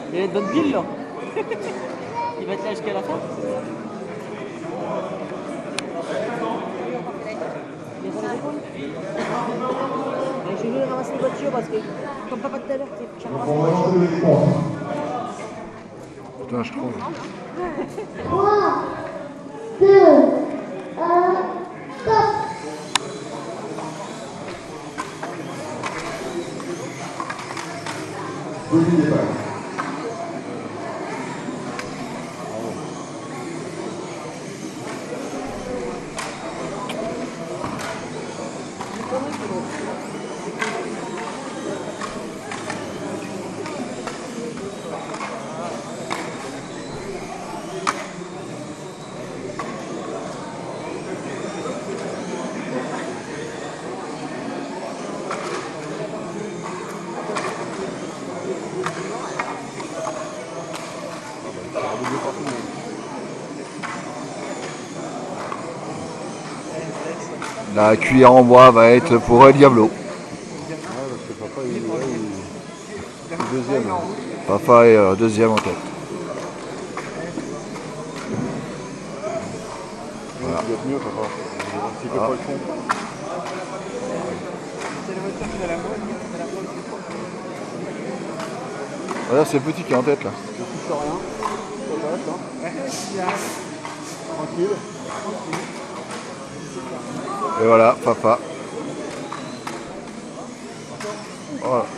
Il va être bonne pile là. Il va être là jusqu'à la fin. Il est sur les épaules. Je vais ramasser les voitures parce que, comme papa tout à l'heure, tu ramasses les voitures. Putain, je trouve. 3, 2, 1, stop. La cuillère en bois va être pour Diablo. Papa est deuxième en tête. Voilà. Ah. Voilà, c'est le petit qui est en tête là. Tranquille. Et voilà, papa. Voilà.